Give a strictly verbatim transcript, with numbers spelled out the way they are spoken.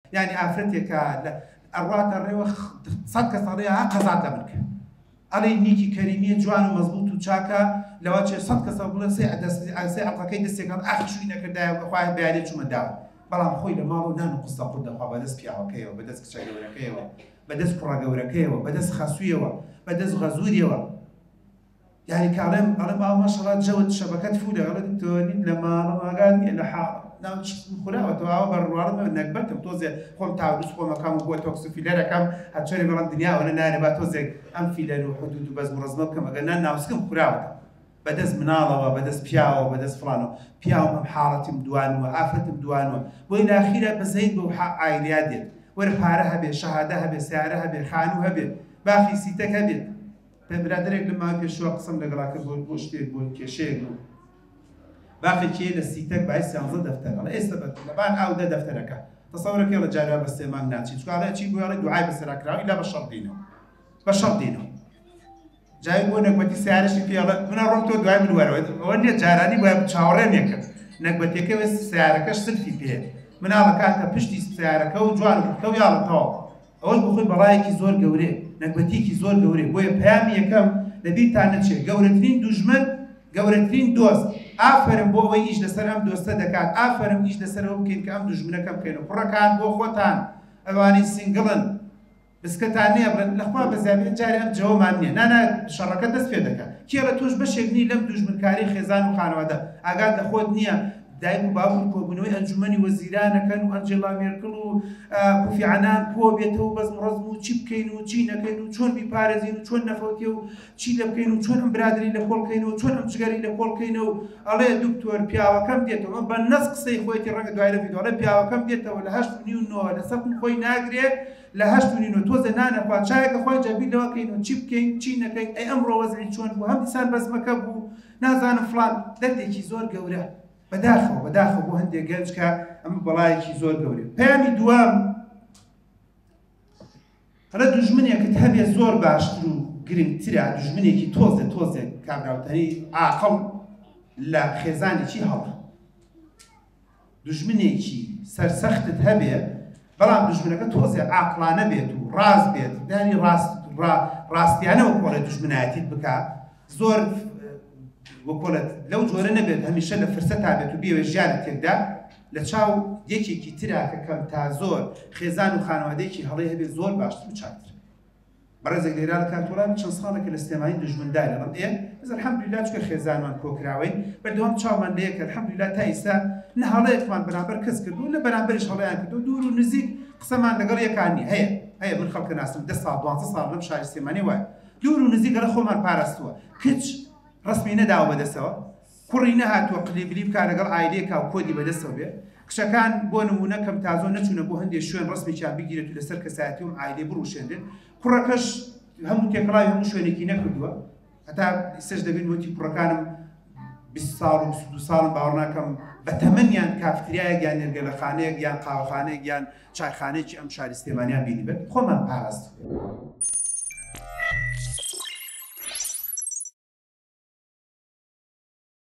يعني ئافرەتێکە ئەڕواتە ڕێوە سەد کەس ئەڵێ ها قەزات لە منکە ئەڵێ نیکی کەریمیە جوان و مەزبوط و چاکە لەوا چێ سەد کەسە بڵێ سێ ئەڵقەکەی دەستێکات ئاخ شووی نەکردایە خوای بەیانێ چوومە داوە بەڵام خۆی لە ماڵ و نان و قسە قورت دەخوا بەدەست پیاوەکەیەوە بەدەست کچە گەورەکەیەوە بەدەست کوڕە گەورەکەیەوە بەدەست خەسوویەوە بەدەست غەزووریەوە يعني كلام أنا ما ما شاء الله جود شبكات فولة غلط توني لما قال لي حا ناوش خلا وتواه بالروارد من نكبت توزع خم تعودش خم كم هو توكس في ليرة كم هتشاري من الدنيا وأنا ناني بتوزع أم في ليرة وحدود بس مرزمات كم قلنا ناوس كم خلا بدس مناظرة بدس بياو بدس فلانو بياو من حارة مدوان وعافة مدوان وإلى آخره بزيد بوحق عائلات ورفارها بشهادها بسعرها بخانوها به باقي سيتك هبه برادرێک لە ماوەی پێشوە قسەم لەگەڵا کرد بۆ شتێک بۆ کێشەیەک بوو باقی کێ لە سیتەک بای سیانزە دەفتەرەڵە ئێستا لەبان ئاو دە دەفتەرەکە تەسەورەکە لە جاریا بە سێمان ناچی چکارە چی بۆڵێ دوعای بەسەراکراوی لا بە شەڕ دینەوە بە شەڕ دینەوە جای بۆ نەکبەتی سیارەشی پێڵە منە ڕۆم تۆ دوای من وەرەوە ئەوە نییە جارانی بۆ چاوەڕێمێ کرد نەکبەتەکەوێ سیارەکەش سلفی پێ مناڵە کاتە پشتی سیارەکە و جوان و یاڵەتەوە ئەوەش بۆ خۆی بەڵایەکی زۆر گەورەیە نەکبەتێکی زۆر گەورەیە بۆیە پەیامی یەکەم لەبیرتان نەچێت گەورەترین دوژمن گەورەترین دۆست ئافەرم بۆ ئەوەی ئیش لەسەر ئەم دۆستە دەکات ئافەرم ئیش لەسەرەوە بکەین کە ئەم دوژمنەکە بکەینەوە کوڕەکان بۆ خۆتان ئەوانەی سینگڵن بسکەتان نییە بڵێن لەخوا بەزیابێت جارێ ئەم جەوەمان نییە نانە شەڕەکە دەست پێ دەکات کێڵە تۆش بەشێک نی لەم دوژمنکاری خێزان و خانەوادە ئاگات لە خۆت نییە دایک و باوک کۆبوونەوەی ئەنجومەنی وەزیرانەکەن و ئەنجێلا مێرکڵ و کوفی عنان کۆ بێتەوە بەزم ڕەزم و چی بکەین و چی نەکەین و چۆن بیپارێزین و چۆن نەفەوتێ و چی لە بکەین و چۆن ئەم برادری لە کۆڵکەینەوە چۆن ئەم جگەری لە کۆڵکەینەوە ئەڵێ دوکتۆر پیاوەکەم دێتەوە بە نەس قسەی خۆیەتی ڕەنگە دوای لە ڤیدیۆڵێ پیاوەکەم دێتەوە لە هەشت و نیو نۆ لە سەکن خۆی ناگرێت لە هەشت و نیو تۆزە نانەخوا چایەکە خۆی جەبیلەوەکەین و چی بکەین چی نەکەین ئەی ئەمڕۆ وەزعی چۆن بوو هەم دیسان بەزمەکە بوو نازانم فڵان دەردێکی زۆر گەورە بەداخەوە بەداخەوە بۆ هەندێک گەنج کە ئەمە بەڵایەکی زۆر گەورەیە پەیامی دووەم هەڵە دوژمنێکت هەبێ زۆر باشتر و گرنگترە دوژمنێکی تۆزێ تۆزێ کابراوتەنی عاقڵ لە خێزانێکی هەڵە دوژمنێکی سەرسەختت هەبێ بەڵام دوژمنەکە تۆزێ عاقڵانە بێت و ڕاست بێت دانی ڕاستیانەوە کۆڵێ دوژمنایەتیت بکە زۆر وەکۆڵێت لەو جۆرە نەبێت هەمیشە لە فرسەتا بێت و بێوێ ژیانت تێکدا لە چاو یەکێکی تراکە کەم تا زۆر خێزان و خانەوادەیەکی هەڵەی هەبێت زۆر باشتر و چاکتر بەڕێزێک لێرا لە کاتۆڵان چەند ساڵێکە لە سلێمانی دژمندارە ڕەم ئێ بەس الحەمدوللا چکە خێزانمان کۆکراوەین بەردەوام چاومان لە یەکە الحەمدوللا تا ئێستا نە هەڵەیەکمان بەرامبەر کەس کردو نە بەرامبەریش هەڵەیان کردو دوور و نزیک قسەمان لەگەڵ یەکانی هەیە هەیە من خەڵکە ناسم دە ساڵ دوانزە ساڵ لەم شاری سلێمانی وایە دوور و نزیک لە خۆمان پاراستووە کچ ڕسمی نەداوە بەدەستەوە کوڕی نەهاتووە قلیبلی بکا لەگەڵ عایلەیەکا و کۆدی بەدەستەوە بێ کچەکان بۆ نمونە کەم تازۆ نەچوونە بۆ هەندێک شوێن ڕسمێکیان بگیرێت و لەسەر کەسایەتی و عایلێ بڕوشێنرێت کوڕەکەش هەموو تێکەڵاوی هەموو شوێنێکی نەکردووە هەتا ئێستاش دەبین وەتی کوڕەکانم بیست ساڵ و بیست و دوو ساڵم باوەڕ ناکەم بە تەمەنیان کافتریایەک یان نێرگەلەخانەیەک یان قاوەخانەیەک یان چایخانەیەکی ئەم شاری سلێمانیان بینی بێت خۆمان پاراست